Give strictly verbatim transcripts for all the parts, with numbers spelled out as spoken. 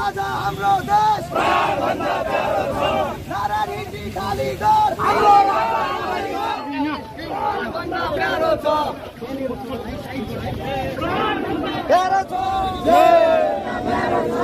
राजा हाम्रो देश प्राणभन्दा प्यारो छ नारा नीति खाली कर हाम्रो राजा प्राणभन्दा प्यारो छ प्यारो छ प्यारो छ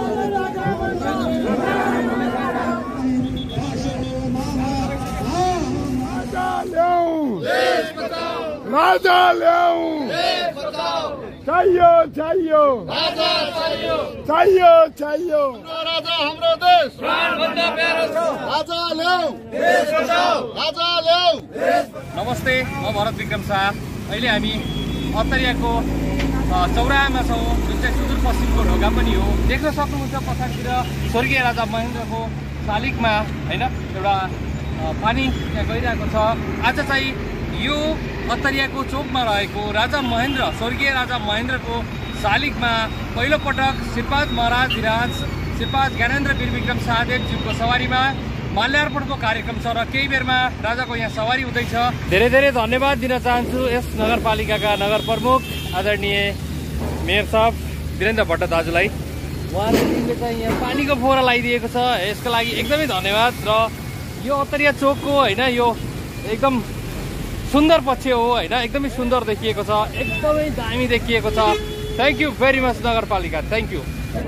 राजा ल्याऊ चाहियो चाहियो राजा चाहियो चाहियो चाहियो राजा हाम्रो देश प्राणभन्दा प्यारो छ राजा ल्याऊ देश बचाऊ राजा ल्याऊ। नमस्ते, म भरत विक्रम शाह। अहिले हामी अत्तरियाको चौराहामा छौँ, जुन चाहिँ सुदूरपश्चिमको ढोका पनि हो। देख्न सक्नुहुन्छ पछाडितिर स्वर्गीय राजा महेन्द्रको शालिगमा हैन एउटा पानी त्यहाँ गइरहेको छ। आज चाहिँ यो अत्तरियाको चोकमा रहेको राजा महेन्द्र स्वर्गीय राजा महेन्द्रको शालिगमा पहिलोपटक श्रीपाद महाराज विराज श्रीपाद ज्ञानेन्द्र वीर विक्रम शाहदेवज्यूको सवारीमा माल्यार्पणको कार्यक्रम छ र केही बेरमा राजाको यहाँ सवारी हुँदैछ। धेरै धेरै धन्यवाद दिन चाहन्छु यस नगरपालिकाका नगर प्रमुख आदरणीय मेयर साहब वीरेन्द्र भट्ट दाजुलाई। उहाँले चाहिँ यहाँ पानीको फोहरा लगाइदिएको छ, यसको लागि एकदमै धन्यवाद। र यो अत्तरिया चोकको होइन यो एकदम सुन्दर पक्ष हो होइन, एकदमै सुन्दर देखिएको छ, एकदमै दामी देखिएको छ। थ्याङ्क यू भेरी मच नगरपालिका, थ्याङ्क यू।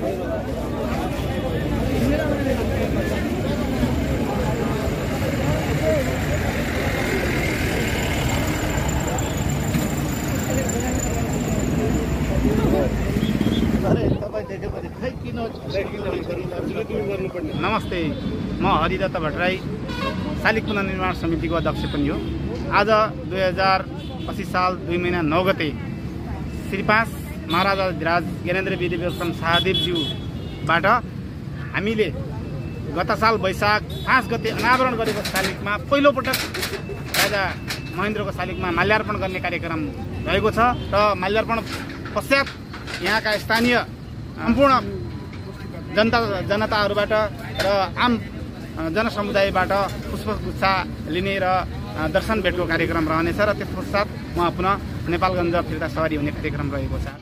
नमस्ते, म हरिदत्त भट्टराई, शालिग पुनर्निर्माण समितिको अध्यक्ष पनि हो। आज दुई हजार पच्चिस साल दुई महिना नौ गते श्री पाँच महाराजा विराज ज्ञानेन्द्र वीर विक्रम शाहदेवज्यूबाट हामीले गत साल वैशाख पाँच गते अनावरण गरेको शालिगमा पहिलोपटक राजा महेन्द्रको शालिगमा माल्यार्पण गर्ने कार्यक्रम रहेको छ। र माल्यार्पण पश्चात यहाँका स्थानीय सम्पूर्ण जनता जनताहरूबाट र आम जनसमुदायबाट पुष्पगुच्छा लिने र दर्शन भेटको कार्यक्रम रहनेछ र त्यस पश्चात उहाँ पुनः नेपालगञ्ज फिर्ता सवारी हुने कार्यक्रम रहेको छ।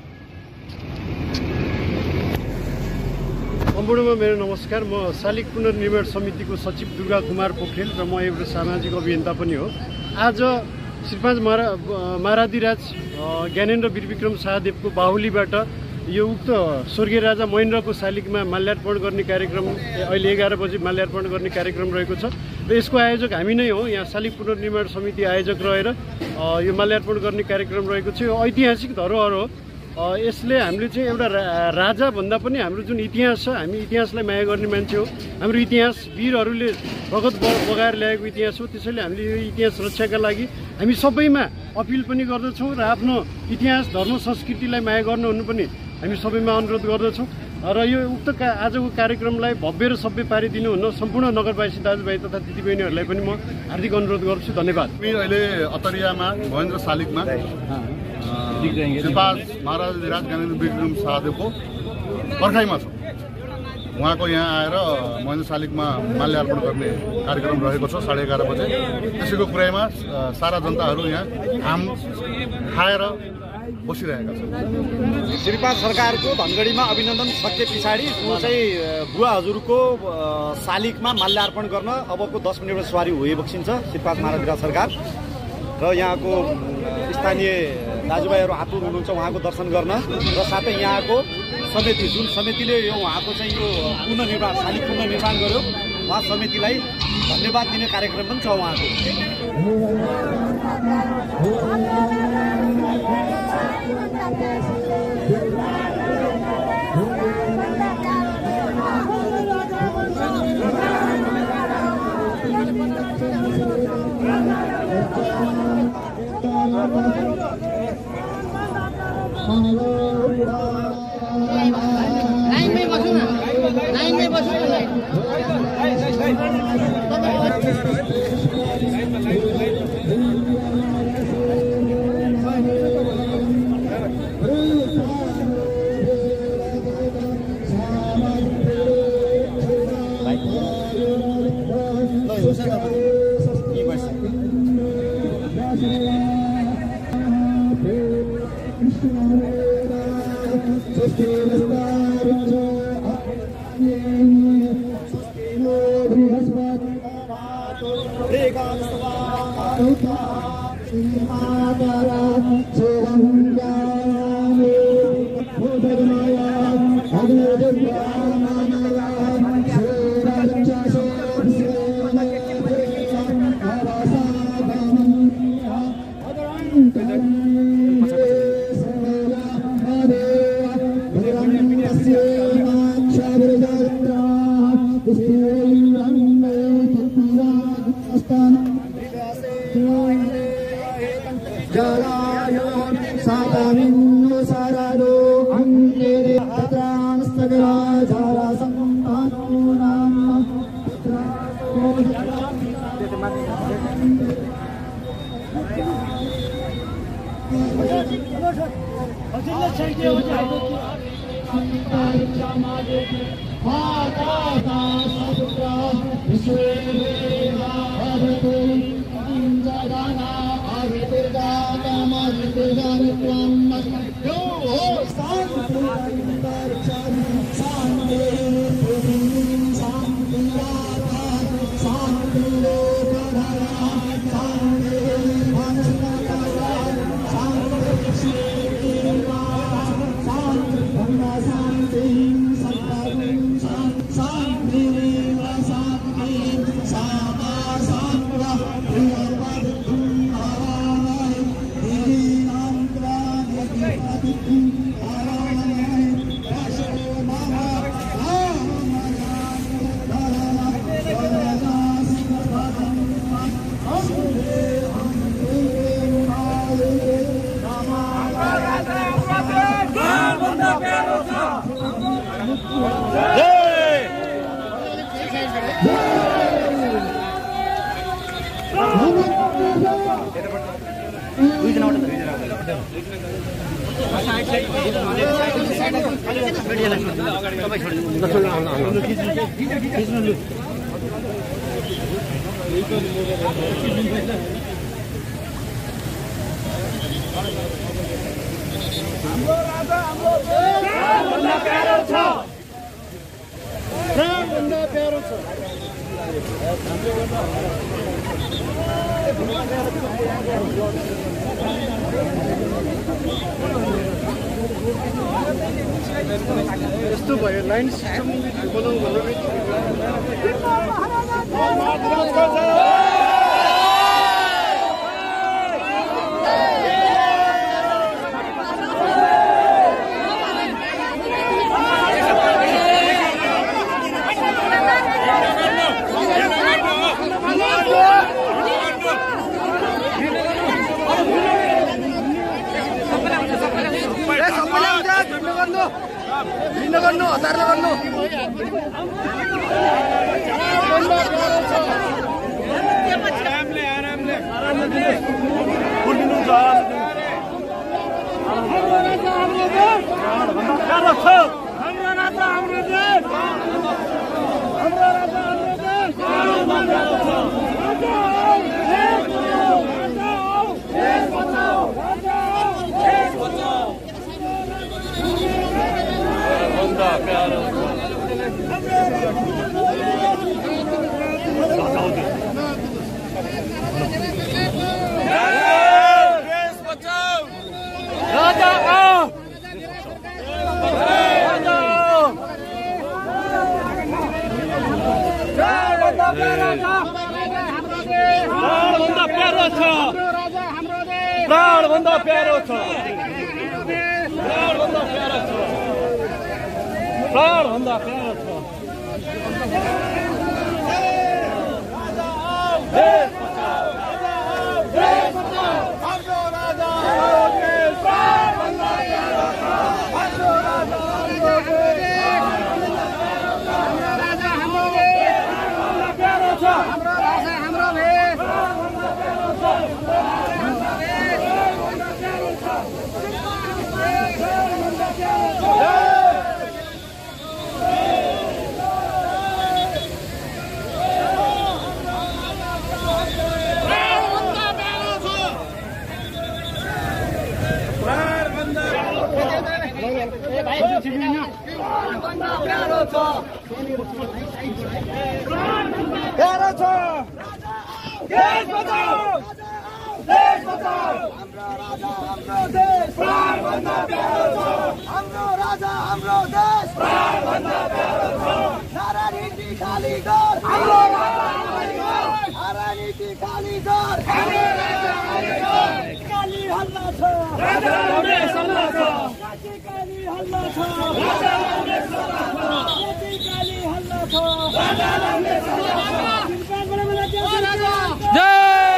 सम्पूर्णमा मेरो नमस्कार। म शालिग पुनर्निर्माण समितिको सचिव दुर्गा कुमार पोखरेल र म एउटा सामाजिक अभियन्ता पनि हो। आज श्रीपाद महारा महाराधिराज ज्ञानेन्द्र वीर विक्रम शाहदेवको बाहुलीबाट यो उक्त स्वर्गीय राजा महेन्द्रको शालिगमा माल्यार्पण गर्ने कार्यक्रम अहिले एघार बजी माल्यार्पण गर्ने कार्यक्रम रहेको छ र यसको आयोजक हामी नै हो। यहाँ शालिग पुनर्निर्माण समिति आयोजक रहेर यो माल्यार्पण गर्ने कार्यक्रम रहेको छ। यो ऐतिहासिक धरोहर हो। यसले हामीले चाहिँ एउटा राजा भन्दा पनि हाम्रो जुन इतिहास छ, हामी इतिहासलाई माया गर्ने मान्छे हो। हाम्रो इतिहास वीरहरूले रगत बगाएर ल्याएको इतिहास हो। त्यसैले हामीले यो इतिहास रक्षाका लागि हामी सबैमा अपिल पनि गर्दछौँ र आफ्नो इतिहास धर्म संस्कृतिलाई माया गर्नुहुनु पनि हामी सबैमा अनुरोध गर्दछौँ। र यो उक्त का आजको कार्यक्रमलाई भव्य र सभ्य पारिदिनु हुन सम्पूर्ण नगरवासी दाजुभाइ तथा दिदीबहिनीहरूलाई पनि म हार्दिक अनुरोध गर्छु। धन्यवाद। हामी अहिले अत्तरियामा महेन्द्र शालिगमा श्रीपाद महाराज विराज ज्ञानेन्द्र वीर विक्रम शाहदेवको पर्खाइमा छौँ। उहाँको यहाँ आएर महेन्द्र शालिगमा माल्यार्पण गर्ने कार्यक्रम रहेको छ साढे एघार बजे। त्यसैको कुरामा सारा जनताहरू यहाँ घाम खाएर बसिरहेका छन्। श्रीपाद सरकारको धनगढीमा अभिनन्दन सके पछाडि ऊ चाहिँ बुवा हजुरको शालिगमा माल्यार्पण गर्न अबको दस मिनटमा सवारी भइबक्सिन्छ श्रीपाद महाराज सरकार र यहाँको स्थानीय दाजुभाइहरू आतुर हुनुहुन्छ उहाँको दर्शन गर्न र साथै यहाँको समिति जुन समितिले यो उहाँको चाहिँ यो पुनर्निर्माण शालिग पुनर्निर्माण गर्यो उहाँ समितिलाई धन्यवाद दिने कार्यक्रम पनि छ उहाँको। लाइनमै बसौँ न, लाइनमै बसौँ न। लाइन यस्तो भयो लाइन सिस्टम बनाउँ भनेर भिन्न गर्नु हतार गर्नु आरामले आरामले आरामले फुल्दिनु छ हाम्रो राजा हाम्रो देश हाम्रो राजा हाम्रो देश हाम्रो राजा हाम्रो देश बचाओ देश बचाओ बंदा प्यारो देश बचाओ राजा आओ राजा आओ बंदा प्यारो छ प्राण बंदा प्यारो छ प्राण बंदा प्यारो छ प्राण भन्दा प्यारो छ देश बचाओ देश बचाओ हाम्रो राजा हाम्रो देश प्राण भन्दा प्यारो छ हाम्रो राजा हाम्रो देश हाम्रो राजा हाम्रो देश प्यारो छ हाम्रो राजा हाम्रो देश छ प्यारो छ देश बचाओ देश बचाओ हाम्रो राजा हाम्रो देश प्राणभन्दा प्यारो छ हाम्रो राजा हाम्रो देश प्राणभन्दा प्यारो छ सारा नीति खाली गर हाम्रो राजा सारा नीति खाली गर हाम्रो राजा काली हल्ला छ राजा ल्याउने सल्लाह छ काली हल्ला छ राजा ल्याउने सल्लाह छ काली हल्ला छ राजा ल्याउने सल्लाह छ जय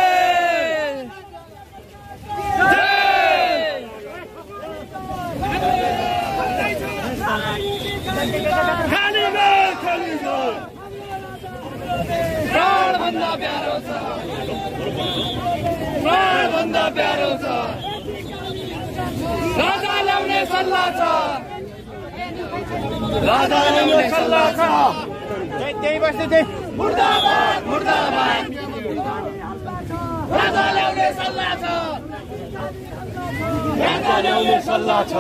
प्राणभन्दा प्यारो छ प्राणभन्दा प्यारो छ राजा ल्याउने सल्लाह छ राजा ल्याउने सल्लाह छ त्यही बस्दै त्यही मुर्दाबाद मुर्दाबाद राजा ल्याउने सल्लाह छ राजा ल्याउने सल्लाह छ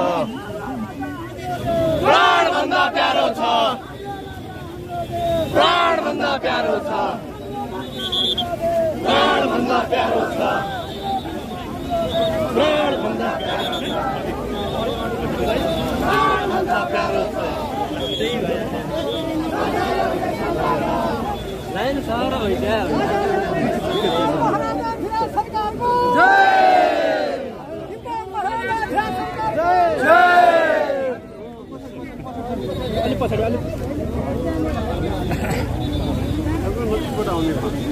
प्राणभन्दा प्यारो छ प्राणभन्दा प्यारो छ प्राणभन्दा प्यारो छ प्राणभन्दा प्यारो छ प्राणभन्दा प्यारो छ लाइन सारा भइसक्यो अलिक पछाडि अलिक नजिकबाट आउने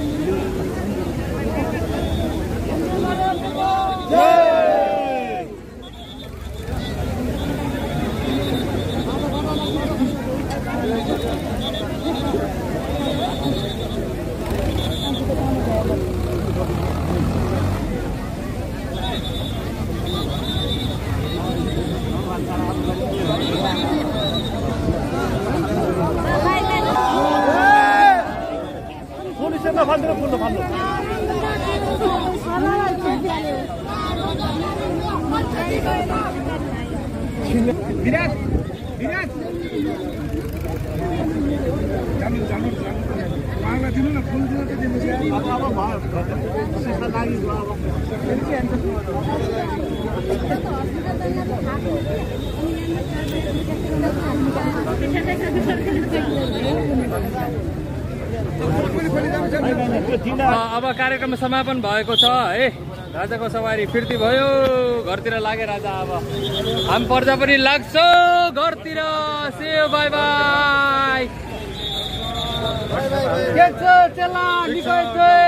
विराट विराट जानु जानु उहाँलाई दिनु न फुल दिनु त दिनु अब अब भयो लागि अब कार्यक्रम समापन भएको छ है राजाको सवारी फिर्ती भयो घरतिर लागे राजा अब हामी पर्दा पनि लाग्छौ घरतिर से बाई बाई के छ चला निकै